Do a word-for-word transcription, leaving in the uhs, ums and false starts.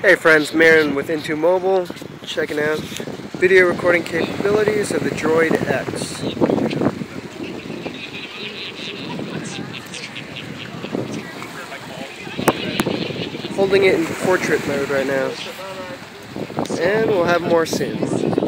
Hey friends, Marin with Into Mobile, checking out video recording capabilities of the Droid X. Holding it in portrait mode right now, and we'll have more soon.